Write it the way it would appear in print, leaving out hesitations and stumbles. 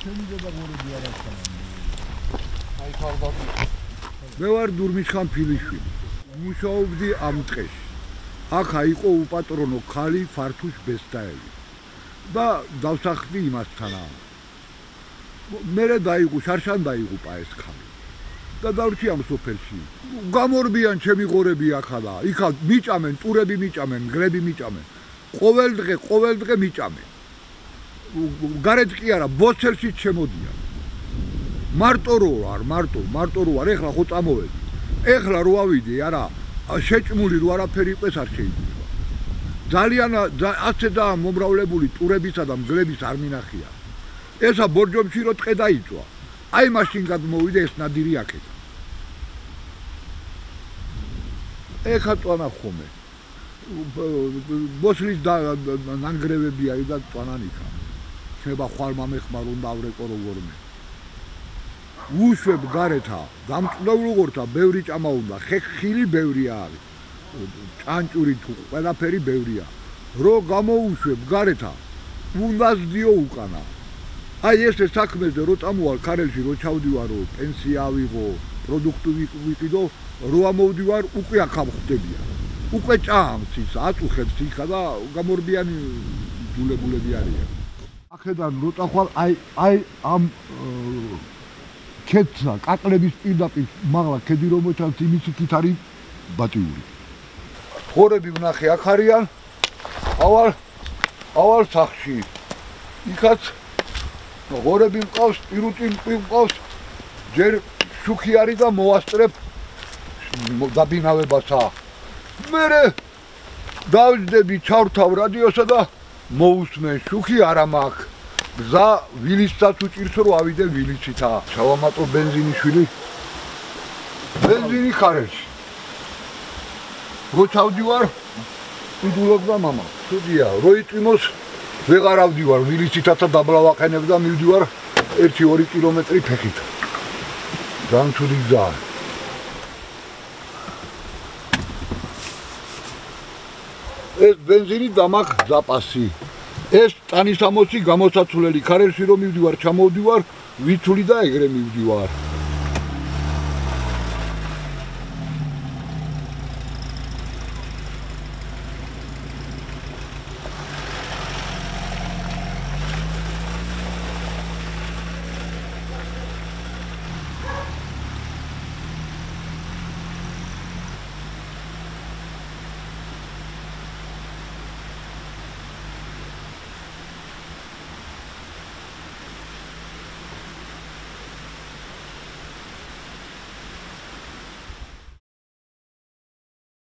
მე ვარ დურმიშხან ფილიშვილი. მუშაობდი ამ ტყეში. აქ აიყო უპატრონო ქალი ფართუშ ბესტაელი. და დავსახლდი იმასთანა. მერე დაიღო, შარშან დაიღუპა ეს ქალი. და დავრჩი ამ სოფელში. გამორბიან ჩემი ღორები ახლა და იქა მიჭამენ, ტურები მიჭამენ, გლები მიჭამენ. ყოველ დღე მიჭამენ. გარეთ კი არა, ბოცელშიც შემოდიან. მარტო რო ვარ, ეხლა ხო წამოვედი. ეხლა რო ავიდე, არა, შეჭმული რო არაფერი იყოს არ შეიძლება. ძალიან ასე და მომრავლებული ტურებისა და მგლების არ მინახია. ესა ბორჯომში რო ტყე დაიწვა. აი მაშინ გადმოვიდა ეს ნადირი აქეთ. ეხა წვანა ხომე. ბოსლის ნანგრევები არის და წვანან იქა. შეიძლება ხვალ მამეხმარ უნდა ავრეკო როგორმე. უშვებ გარეთა, დამწნეულ უღორთა ბევრი ჭამა უნდა, ხილი ბევრი არის. ჭანჭური თუ ყველაფერი ბევრია. რო გამოუშვებ გარეთა, უნდა ზდიო უკანა. აი ესე საქმეზე რო წამოვალ ქარელში რო ჩავდივარ, რო პენსია ავიღო, პროდუქტი ვიყიდო, რო ამოვდივარ, უკვე აქ ამხდებიან. უკვე ჭამს ის, აწუხებს იქა და გამორბიანი დულებულები არიან. ახედან რო წახვალ, აი ამ ქედსა, კაკლების პირდაპირ მაღლა ქედი რომ მოჩანს, იმის იქით არის ბატიური. ღორები ვნახე აქ არიან, ავალ სახში. იქაც ღორები მყავს, პირუტი მყავს, ჯერ შუქი არის და მოვასწრებ დაბინავებასა. მერე დავჯდები, ჩავრთავ რადიოსა და მოусმენ, შუქი არა მაქვს. გზა ვილისსაც უჭირს რომ ავიდე ვილისითა. ჩავამატო ბენზინიშვილი. ბენზინი ხარელში. რო ჩავდივარ, იდულობდა მამა. თუდია, რო იწვიმოს ვეღარ ავდივარ, ვილისითათა დაბლავაყენებ და მივდივარ 1-2 კილომეტრი ფეხით. ძალიან ცუდი გზაა. ეს ბენზინი და მაქვს ზაპასი. ეს ტანისამოსი გამოსაცვლელი ქარელში რომ მივდივარ, ჩამოვდივარ, ვიცული და ეგრე მივდივარ.